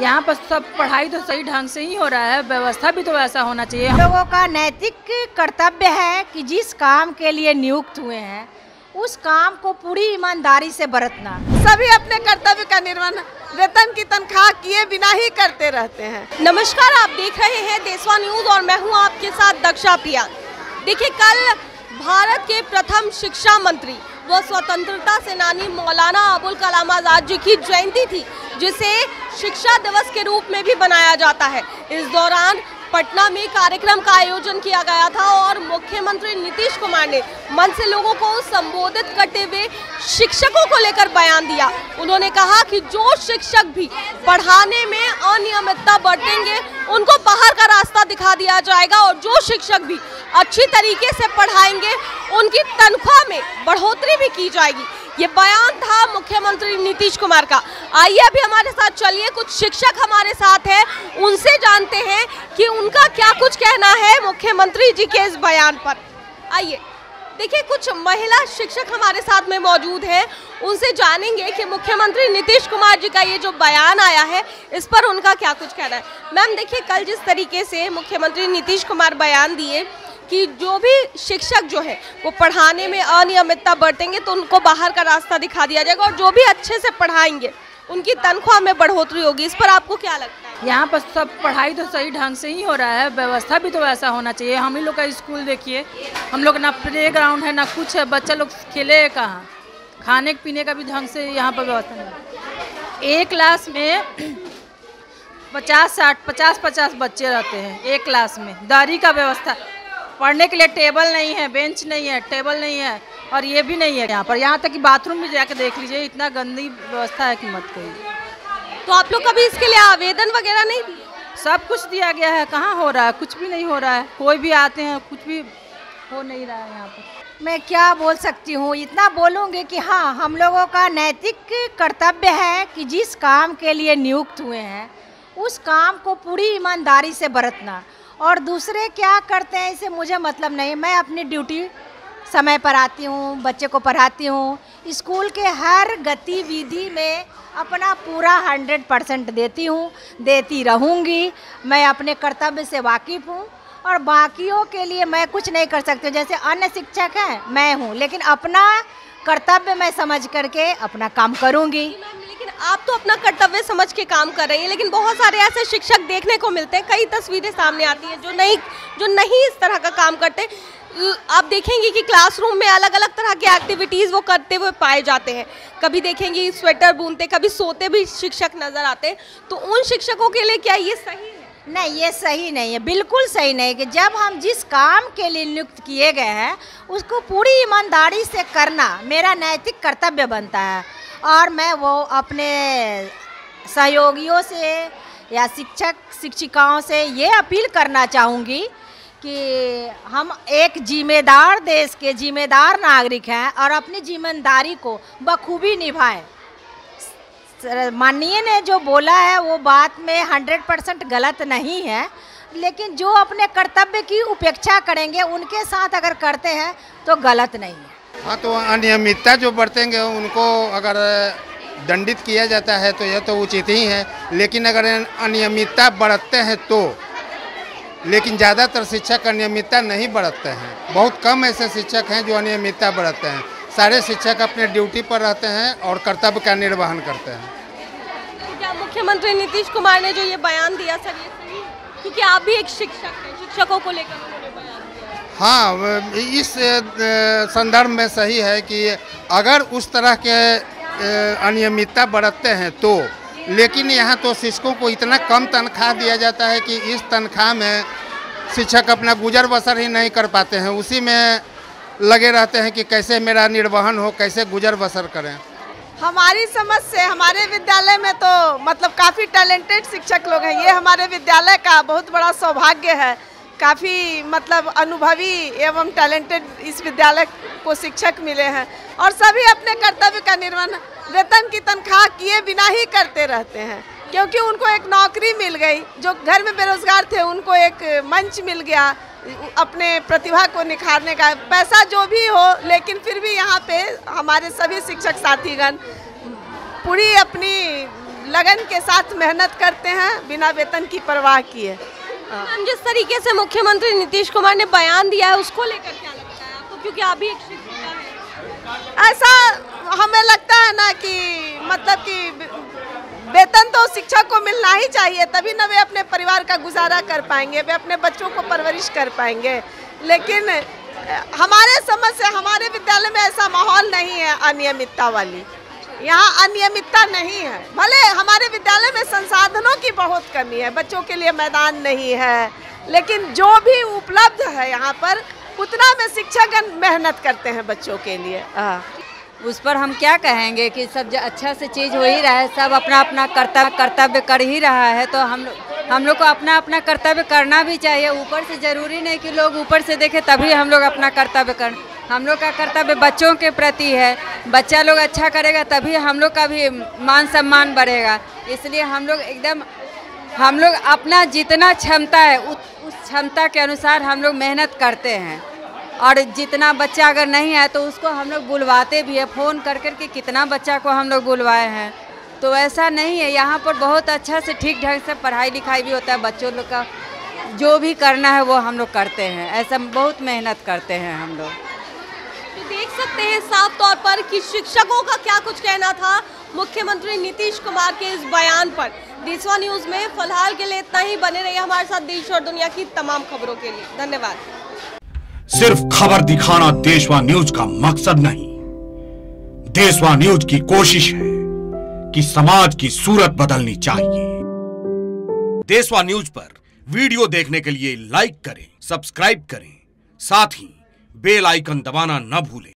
यहाँ पर सब पढ़ाई तो सही ढंग से ही हो रहा है, व्यवस्था भी तो वैसा होना चाहिए। लोगों का नैतिक कर्तव्य है कि जिस काम के लिए नियुक्त हुए हैं उस काम को पूरी ईमानदारी से बरतना। सभी अपने कर्तव्य का निर्वहन वेतन की तनख्वाह किए बिना ही करते रहते हैं। नमस्कार, आप देख रहे हैं देशवा न्यूज और मैं हूं आपके साथ दक्षा प्रिया। देखिए, कल भारत के प्रथम शिक्षा मंत्री व स्वतंत्रता सेनानी मौलाना अबुल कलाम आजाद जी की जयंती थी, जिसे शिक्षा दिवस के रूप में भी मनाया जाता है। इस दौरान पटना में कार्यक्रम का आयोजन किया गया था और मुख्यमंत्री नीतीश कुमार ने मंच से लोगों को संबोधित करते हुए शिक्षकों को लेकर बयान दिया। उन्होंने कहा कि जो शिक्षक भी पढ़ाने में अनियमितता बरतेंगे उनको बाहर का रास्ता दिखा दिया जाएगा और जो शिक्षक भी अच्छी तरीके से पढ़ाएंगे उनकी तनख्वाह में बढ़ोतरी भी की जाएगी। ये बयान था मुख्यमंत्री नीतीश कुमार का। आइए अभी हमारे साथ चलिए, कुछ शिक्षक हमारे साथ हैं, उनसे जानते हैं कि उनका क्या कुछ कहना है मुख्यमंत्री जी के इस बयान पर। आइए देखिए, कुछ महिला शिक्षक हमारे साथ में मौजूद हैं, उनसे जानेंगे कि मुख्यमंत्री नीतीश कुमार जी का ये जो बयान आया है इस पर उनका क्या कुछ कहना है। मैम देखिए, कल जिस तरीके से मुख्यमंत्री नीतीश कुमार बयान दिए कि जो भी शिक्षक जो है वो पढ़ाने में अनियमितता बरतेंगे तो उनको बाहर का रास्ता दिखा दिया जाएगा और जो भी अच्छे से पढ़ाएंगे उनकी तनख्वाह में बढ़ोतरी होगी, इस पर आपको क्या लगता है? यहाँ पर सब पढ़ाई तो सही ढंग से ही हो रहा है, व्यवस्था भी तो वैसा होना चाहिए। हम ही लोग का स्कूल देखिए, हम लोग ना प्ले ग्राउंड है ना कुछ है, बच्चा लोग खेले कहाँ, खाने पीने का भी ढंग से यहाँ पर व्यवस्था नहीं। एक क्लास में 50 बच्चे रहते हैं एक क्लास में। दारी का व्यवस्था, पढ़ने के लिए टेबल नहीं है, बेंच नहीं है, टेबल नहीं है और ये भी नहीं है यहाँ पर। यहाँ तक कि बाथरूम भी जाके देख लीजिए, इतना गंदी व्यवस्था है कि मत कहिए। तो आप लोग कभी इसके लिए आवेदन वगैरह नहीं दिए? सब कुछ दिया गया है, कहाँ हो रहा है, कुछ भी नहीं हो रहा है। कोई भी आते हैं, कुछ भी हो नहीं रहा है यहाँ पर। मैं क्या बोल सकती हूँ, इतना बोलूँगी कि हाँ, हम लोगों का नैतिक कर्तव्य है कि जिस काम के लिए नियुक्त हुए हैं उस काम को पूरी ईमानदारी से बरतना। और दूसरे क्या करते हैं इससे मुझे मतलब नहीं। मैं अपनी ड्यूटी समय पर आती हूँ, बच्चे को पढ़ाती हूँ, स्कूल के हर गतिविधि में अपना पूरा 100% देती हूँ, देती रहूँगी। मैं अपने कर्तव्य से वाकिफ़ हूँ और बाकियों के लिए मैं कुछ नहीं कर सकती हूँ। जैसे अन्य शिक्षक हैं, मैं हूँ, लेकिन अपना कर्तव्य मैं समझ करके अपना काम करूँगी। लेकिन आप तो अपना कर्तव्य समझ के काम कर रही हैं, लेकिन बहुत सारे ऐसे शिक्षक देखने को मिलते हैं, कई तस्वीरें सामने आती हैं जो नहीं इस तरह का काम करते। आप देखेंगे कि क्लासरूम में अलग अलग तरह की एक्टिविटीज़ वो करते हुए पाए जाते हैं। कभी देखेंगे स्वेटर बुनते, कभी सोते भी शिक्षक नज़र आते हैं। तो उन शिक्षकों के लिए क्या ये सही है? नहीं, ये सही नहीं है, बिल्कुल सही नहीं। कि जब हम जिस काम के लिए नियुक्त किए गए हैं उसको पूरी ईमानदारी से करना मेरा नैतिक कर्तव्य बनता है। और मैं वो अपने सहयोगियों से या शिक्षक शिक्षिकाओं से ये अपील करना चाहूँगी कि हम एक जिम्मेदार देश के जिम्मेदार नागरिक हैं और अपनी जिम्मेदारी को बखूबी निभाएं। माननीय ने जो बोला है वो बात में 100% गलत नहीं है, लेकिन जो अपने कर्तव्य की उपेक्षा करेंगे उनके साथ अगर करते हैं तो गलत नहीं है। हाँ, तो अनियमितता जो बरतेंगे उनको अगर दंडित किया जाता है तो यह तो उचित ही है। लेकिन अगर अनियमितता बरतते हैं तो, लेकिन ज़्यादातर शिक्षक अनियमितता नहीं बरतते हैं। बहुत कम ऐसे शिक्षक हैं जो अनियमितता बरतते हैं। सारे शिक्षक अपने ड्यूटी पर रहते हैं और कर्तव्य का निर्वहन करते हैं। तो क्या मुख्यमंत्री नीतीश कुमार ने जो ये बयान दिया सर, ये सही है? क्योंकि आप भी एक शिक्षक हैं, शिक्षकों को लेकर उन्होंने बयान दिया। हाँ, इस संदर्भ में सही है कि अगर उस तरह के अनियमितता बरतते हैं तो, लेकिन यहाँ तो शिक्षकों को इतना कम तनख्वाह दिया जाता है कि इस तनख्वाह में शिक्षक अपना गुजर बसर ही नहीं कर पाते हैं। उसी में लगे रहते हैं कि कैसे मेरा निर्वहन हो, कैसे गुजर बसर करें। हमारी समझ से हमारे विद्यालय में तो मतलब काफ़ी टैलेंटेड शिक्षक लोग हैं। ये हमारे विद्यालय का बहुत बड़ा सौभाग्य है। काफ़ी मतलब अनुभवी एवं टैलेंटेड इस विद्यालय को शिक्षक मिले हैं और सभी अपने कर्तव्य का निर्वहन वेतन की तनख्वाह किए बिना ही करते रहते हैं, क्योंकि उनको एक नौकरी मिल गई। जो घर में बेरोजगार थे उनको एक मंच मिल गया अपने प्रतिभा को निखारने का। पैसा जो भी हो, लेकिन फिर भी यहाँ पे हमारे सभी शिक्षक साथीगण पूरी अपनी लगन के साथ मेहनत करते हैं बिना वेतन की परवाह किए। मैम, जिस तरीके से मुख्यमंत्री नीतीश कुमार ने बयान दिया है उसको लेकर क्या लगता है आपको, क्योंकि आप भी एक शिक्षिका हैं? ऐसा हमें लगता है ना कि मतलब कि वेतन तो शिक्षक को मिलना ही चाहिए, तभी ना वे अपने परिवार का गुजारा कर पाएंगे, वे अपने बच्चों को परवरिश कर पाएंगे। लेकिन हमारे समझ से हमारे विद्यालय में ऐसा माहौल नहीं है अनियमितता वाली, यहाँ अनियमितता नहीं है। भले हमारे विद्यालय में संसाधनों की बहुत कमी है, बच्चों के लिए मैदान नहीं है, लेकिन जो भी उपलब्ध है यहाँ पर उतना में शिक्षकगण मेहनत करते हैं बच्चों के लिए। उस पर हम क्या कहेंगे कि सब अच्छा से चीज़ हो ही रहा है, सब अपना अपना कर्तव्य कर ही रहा है, तो हम लोग को अपना अपना कर्तव्य करना भी चाहिए। ऊपर से ज़रूरी नहीं कि लोग ऊपर से देखें तभी हम लोग अपना कर्तव्य करें। हम लोग का कर्तव्य बच्चों के प्रति है, बच्चा लोग अच्छा करेगा तभी हम लोग का भी मान सम्मान बढ़ेगा। इसलिए हम लोग अपना जितना क्षमता है उस क्षमता के अनुसार हम लोग मेहनत करते हैं, और जितना बच्चा अगर नहीं है तो उसको हम लोग बुलवाते भी है, फ़ोन कर के कितना बच्चा को हम लोग बुलवाए हैं। तो ऐसा नहीं है, यहाँ पर बहुत अच्छा से ठीक ढंग से पढ़ाई लिखाई भी होता है, बच्चों लोग का जो भी करना है वो हम लोग करते हैं, ऐसा बहुत मेहनत करते हैं हम लोग। तो देख सकते हैं साफ तौर पर कि शिक्षकों का क्या कुछ कहना था मुख्यमंत्री नीतीश कुमार के इस बयान पर। देशवा न्यूज़ में फिलहाल के लिए इतना ही। बने रहिए हमारे साथ देश और दुनिया की तमाम खबरों के लिए। धन्यवाद। सिर्फ खबर दिखाना देशवा न्यूज का मकसद नहीं, देशवा न्यूज की कोशिश है कि समाज की सूरत बदलनी चाहिए। देशवा न्यूज पर वीडियो देखने के लिए लाइक करें, सब्सक्राइब करें, साथ ही बेल आइकन दबाना न भूलें।